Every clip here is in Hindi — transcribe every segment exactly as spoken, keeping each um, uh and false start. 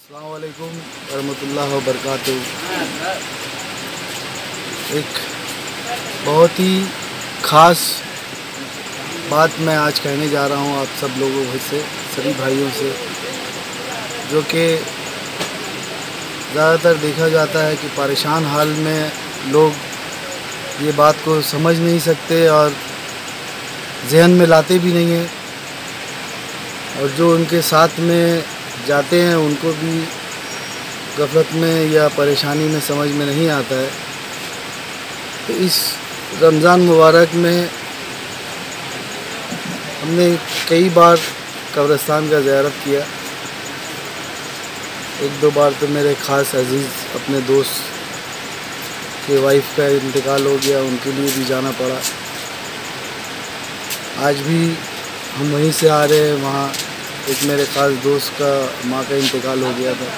अस्सलाम वालेकुम रहमतुल्लाहि व बरकातुहू। एक बहुत ही ख़ास बात मैं आज कहने जा रहा हूँ आप सब लोगों से, सभी भाइयों से, जो कि ज़्यादातर देखा जाता है कि परेशान हाल में लोग ये बात को समझ नहीं सकते और जहन में लाते भी नहीं हैं, और जो उनके साथ में जाते हैं उनको भी गफलत में या परेशानी में समझ में नहीं आता है। तो इस रमज़ान मुबारक में हमने कई बार कब्रिस्तान का ज़ियारत किया। एक दो बार तो मेरे ख़ास अज़ीज़ अपने दोस्त के वाइफ का इंतकाल हो गया, उनके लिए भी जाना पड़ा। आज भी हम वहीं से आ रहे हैं, वहाँ एक मेरे ख़ास दोस्त का माँ का इंतकाल हो गया था।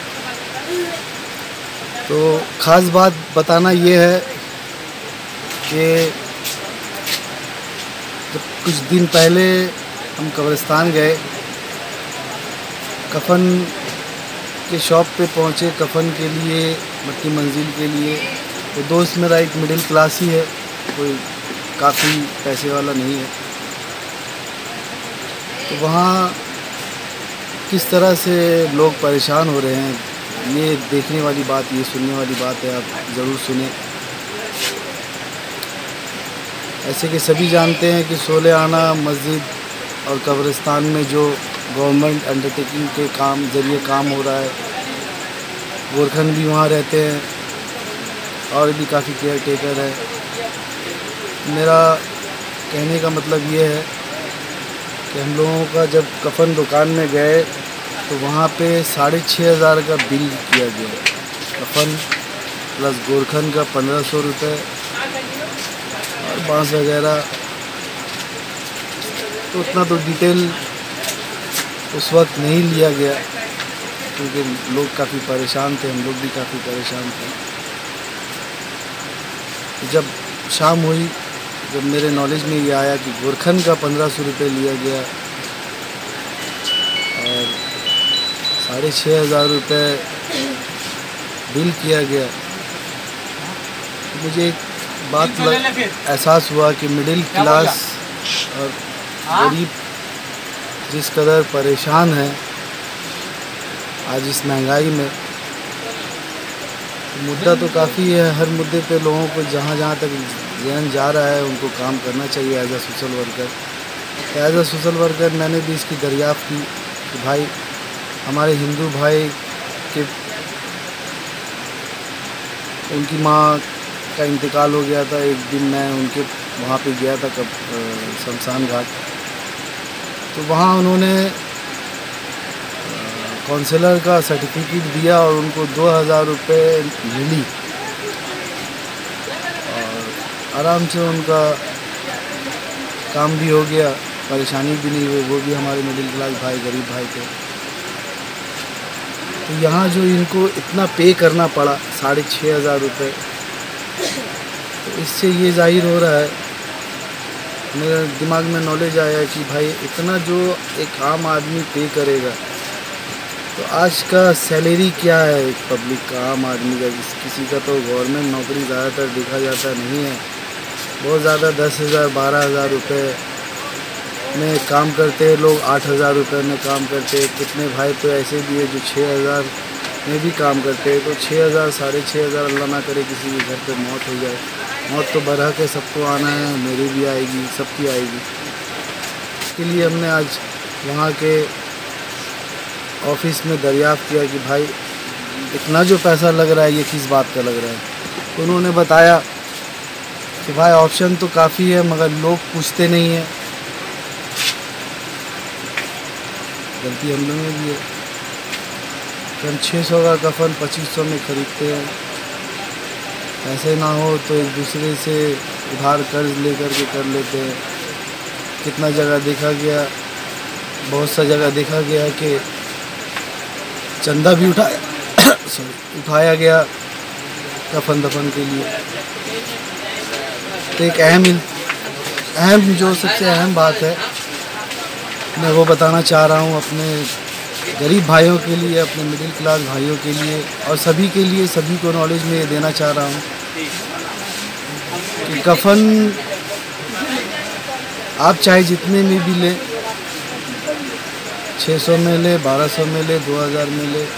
तो ख़ास बात बताना ये है कि जब कुछ दिन पहले हम कब्रिस्तान गए, कफ़न के शॉप पे पहुँचे कफ़न के लिए, मट्टी मंजिल के लिए। तो दोस्त मेरा एक मिडिल क्लास ही है, कोई काफ़ी पैसे वाला नहीं है। तो वहाँ किस तरह से लोग परेशान हो रहे हैं, ये देखने वाली बात, ये सुनने वाली बात है, आप ज़रूर सुने। ऐसे कि सभी जानते हैं कि सोले आना मस्जिद और कब्रिस्तान में जो गवर्नमेंट अंडरटेकिंग के काम ज़रिए काम हो रहा है, गोरखन भी वहाँ रहते हैं और भी काफ़ी केयर टेकर है। मेरा कहने का मतलब ये है कि हम लोगों का जब कफ़न दुकान में गए तो वहाँ पे साढ़े छः हज़ार का बिल किया गया, कफ़न प्लस गोरखन का पंद्रह सौ रुपये और बांस वगैरह। तो उतना तो डिटेल उस वक्त नहीं लिया गया क्योंकि लोग काफ़ी परेशान थे, हम लोग भी काफ़ी परेशान थे। जब शाम हुई, जब मेरे नॉलेज में ये आया कि गोरखन का पंद्रह सौ रुपये लिया गया और साढ़े छः हज़ार रुपये बिल किया गया, तो मुझे एक बात एहसास हुआ कि मिडिल क्लास और गरीब जिस कदर परेशान है आज इस महंगाई में। तो मुद्दा तो काफ़ी है, हर मुद्दे पे लोगों को जहाँ जहाँ तक ज़हन जा रहा है उनको काम करना चाहिए as a social worker. As a social worker मैंने भी इसकी दरियाफ़्त की कि भाई हमारे हिंदू भाई के उनकी माँ का इंतकाल हो गया था। एक दिन मैं उनके वहाँ पे गया था कब शमशान घाट, तो वहाँ उन्होंने काउंसलर का सर्टिफिकेट दिया और उनको दो हज़ार रुपये मिली और आराम से उनका काम भी हो गया, परेशानी भी नहीं हुई। वो भी हमारे मिडिल क्लास भाई, गरीब भाई थे। तो यहाँ जो इनको इतना पे करना पड़ा साढ़े छः हज़ार रुपये, तो इससे ये जाहिर हो रहा है, मेरे दिमाग में नॉलेज आया कि भाई इतना जो एक आम आदमी पे करेगा, तो आज का सैलरी क्या है एक पब्लिक का, आम आदमी का। किसी का तो गवर्नमेंट नौकरी ज़्यादातर देखा जाता नहीं है, बहुत ज़्यादा दस हज़ार बारह हज़ार रुपये में काम करते हैं लोग, आठ हज़ार रुपये में काम करते हैं। कितने भाई तो ऐसे भी है जो छः हज़ार में भी काम करते हैं। तो छः हज़ार साढ़े छः हज़ार अल्लाह ना करे किसी के घर पे मौत हो जाए। मौत तो बरहक है, सबको आना है, मेरी भी आएगी, सबकी आएगी। इसके लिए हमने आज वहाँ के ऑफिस में दरियाफ़्त किया कि भाई इतना जो पैसा लग रहा है ये किस बात का लग रहा है। तो उन्होंने बताया कि भाई ऑप्शन तो काफ़ी है मगर लोग पूछते नहीं हैं। गलती हम लोगों में भी है कि हम छः सौ का कफ़न पच्चीस सौ में ख़रीदते हैं। पैसे ना हो तो एक दूसरे से उधार कर्ज लेकर के कर लेते हैं। कितना जगह देखा गया, बहुत सा जगह देखा गया कि चंदा भी उठाया सॉरी उठाया गया कफन दफन के लिए। तो एक अहम अहम जो सबसे अहम बात है मैं वो बताना चाह रहा हूँ अपने गरीब भाइयों के लिए, अपने मिडिल क्लास भाइयों के लिए और सभी के लिए, सभी को नॉलेज में ये देना चाह रहा हूँ कि कफन आप चाहे जितने में भी ले, छः सौ में ले, बारह सौ में ले, दो हज़ार में ले,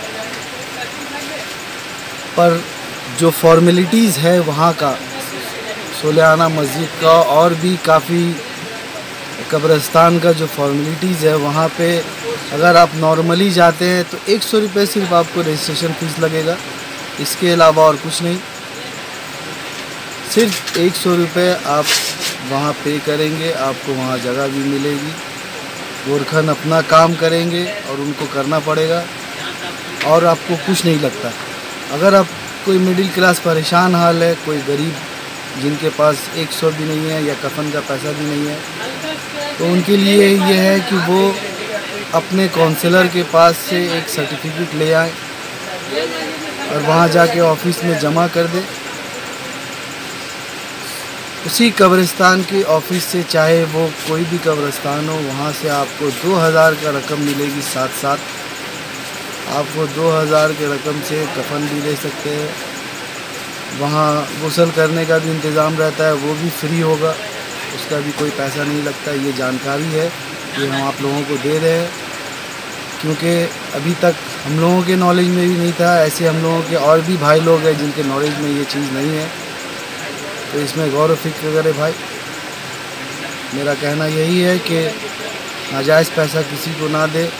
पर जो फॉर्मेलिटीज़ है वहाँ का, सोलियाना मस्जिद का और भी काफ़ी कब्रिस्तान का जो फॉर्मेलिटीज़ है वहाँ पे अगर आप नॉर्मली जाते हैं तो एक सौ रुपये सिर्फ आपको रजिस्ट्रेशन फ़ीस लगेगा, इसके अलावा और कुछ नहीं। सिर्फ एक सौ रुपये आप वहाँ पे करेंगे, आपको वहाँ जगह भी मिलेगी। गोरखन अपना काम करेंगे और उनको करना पड़ेगा और आपको कुछ नहीं लगता। अगर आप कोई मिडिल क्लास परेशान हाल है, कोई गरीब जिनके पास एक सौ भी नहीं है या कफन का पैसा भी नहीं है, तो उनके लिए ये है कि वो अपने काउंसलर के पास से एक सर्टिफिकेट ले आए और वहाँ जाके ऑफिस में जमा कर दे। उसी कब्रिस्तान के ऑफिस से, चाहे वो कोई भी कब्रिस्तान हो, वहाँ से आपको दो हज़ार का रकम मिलेगी। साथ साथ आपको दो हज़ार के रकम से कफन भी ले सकते हैं। वहाँ गुस्ल करने का भी इंतज़ाम रहता है, वो भी फ्री होगा, उसका भी कोई पैसा नहीं लगता। ये जानकारी है ये हम आप लोगों को दे रहे हैं, क्योंकि अभी तक हम लोगों के नॉलेज में भी नहीं था। ऐसे हम लोगों के और भी भाई लोग हैं जिनके नॉलेज में ये चीज़ नहीं है, तो इसमें गौर व फिक्र करें भाई। मेरा कहना यही है कि नाजायज़ पैसा किसी को ना दे।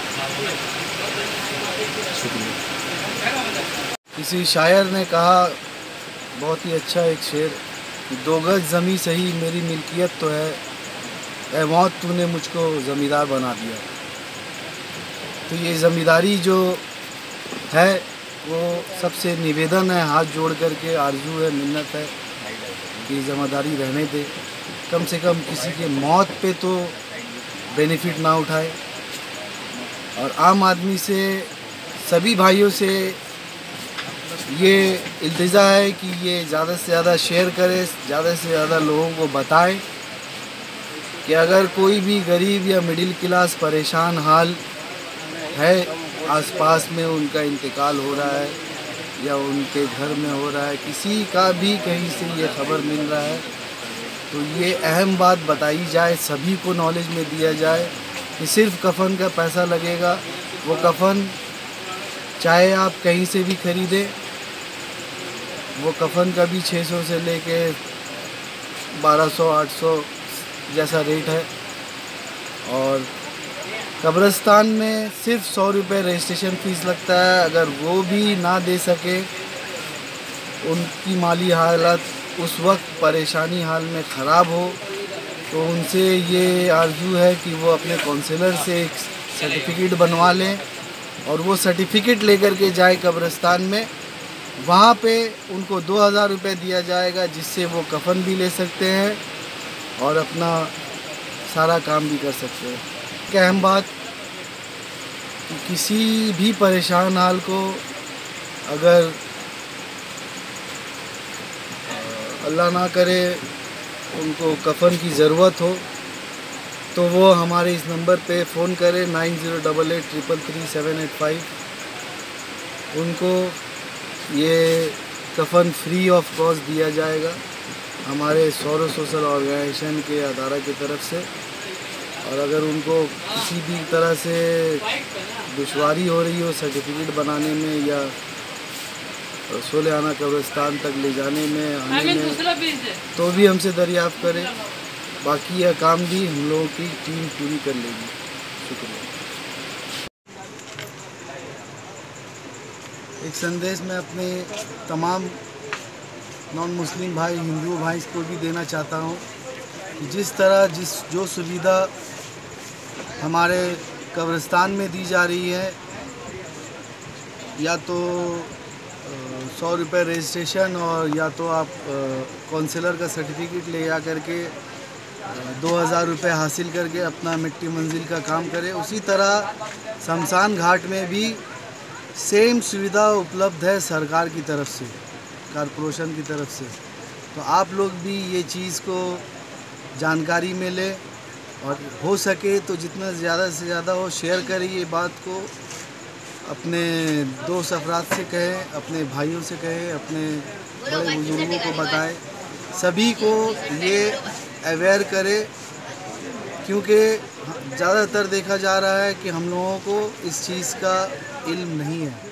किसी शायर ने कहा, बहुत ही अच्छा एक शेर, दो गज ज़मीं सही मेरी मिल्कियत तो है, ऐ मौत तूने मुझको ज़मींदार बना दिया। तो ये ज़मींदारी जो है वो सबसे निवेदन है, हाथ जोड़ कर के आरजू है, मिन्नत है कि ज़मींदारी रहने दे। कम से कम किसी के मौत पे तो बेनिफिट ना उठाए। और आम आदमी से, सभी भाइयों से ये इल्तिजा है कि ये ज़्यादा से ज़्यादा शेयर करें, ज़्यादा से ज़्यादा लोगों को बताएं कि अगर कोई भी गरीब या मिडिल क्लास परेशान हाल है, आसपास में उनका इंतकाल हो रहा है या उनके घर में हो रहा है, किसी का भी कहीं से ये खबर मिल रहा है, तो ये अहम बात बताई जाए, सभी को नॉलेज में दिया जाए कि सिर्फ कफन का पैसा लगेगा। वो कफन चाहे आप कहीं से भी ख़रीदें, वो कफन का भी छः सौ से लेके बारह सौ आठ सौ जैसा रेट है। और कब्रिस्तान में सिर्फ सौ रुपये रजिस्ट्रेशन फ़ीस लगता है। अगर वो भी ना दे सके, उनकी माली हालत उस वक्त परेशानी हाल में ख़राब हो, तो उनसे ये आरजू है कि वो अपने काउंसलर से एक सर्टिफिकेट बनवा लें और वो सर्टिफिकेट लेकर के जाए कब्रिस्तान में। वहाँ पे उनको दो हज़ार रुपये दिया जाएगा, जिससे वो कफन भी ले सकते हैं और अपना सारा काम भी कर सकते हैं। एक अहम बात कि किसी भी परेशान हाल को अगर अल्लाह ना करे उनको कफन की ज़रूरत हो, तो वो हमारे इस नंबर पे फ़ोन करें, nine zero double eight triple three seven eight five. उनको ये कफन फ्री ऑफ कॉस्ट दिया जाएगा हमारे सौर सोशल ऑर्गेनाइजेशन के अदारा की तरफ से। और अगर उनको किसी भी तरह से दुश्वारी हो रही हो सर्टिफिकेट बनाने में या सोलियाना कब्रिस्तान तक ले जाने में, आने में, तो भी हमसे दरियाफ़्त करें। बाकी यह काम भी हम लोगों की टीम पूरी कर लेगी। शुक्रिया। एक संदेश मैं अपने तमाम नॉन मुस्लिम भाई, हिंदू भाई को भी देना चाहता हूँ कि जिस तरह जिस जो सुविधा हमारे कब्रिस्तान में दी जा रही है, या तो सौ रुपये रजिस्ट्रेशन और या तो आप काउंसलर का सर्टिफिकेट ले जा करके दो हज़ार रुपये हासिल करके अपना मिट्टी मंजिल का काम करें, उसी तरह शमशान घाट में भी सेम सुविधा उपलब्ध है सरकार की तरफ से, कॉरपोरेशन की तरफ से। तो आप लोग भी ये चीज़ को जानकारी में लें और हो सके तो जितना ज़्यादा से ज़्यादा हो शेयर करें ये बात को, अपने दोस्त अफराद से कहें, अपने भाइयों से कहें, अपने बड़े बुजुर्गों को बताएं, सभी को ये अवेयर करें, क्योंकि ज़्यादातर देखा जा रहा है कि हम लोगों को इस चीज़ का इल्म नहीं है।